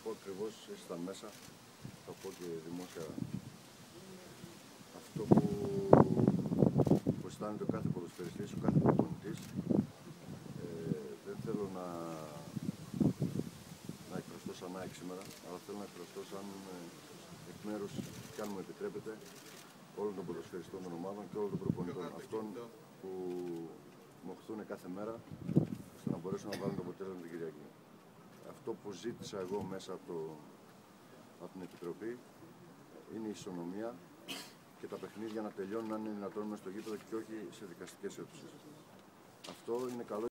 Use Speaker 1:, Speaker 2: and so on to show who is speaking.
Speaker 1: πω ακριβώς, ήσταν μέσα, θα πω και δημόσια αυτό που αισθάνεται ο κάθε ποδοσφαιριστής, ο κάθε προπονητής. Δεν θέλω να εκφραστώ σαν ΑΕΚ σήμερα, αλλά θέλω να εκφραστώ σαν εκ μέρους, και αν μου επιτρέπετε, όλων των ποδοσφαιριστών των ομάδων και όλων των προπονητών, αυτών που μοχθούν κάθε μέρα ώστε να μπορέσουν να βάλουν το αποτέλεσμα την Κυριακή. Αυτό που ζήτησα εγώ μέσα από την Επιτροπή είναι η ισονομία και τα παιχνίδια να τελειώνουν αν είναι δυνατόν μέσα στο γήπεδο και όχι σε δικαστικές αίθουσες. Αυτό είναι καλό.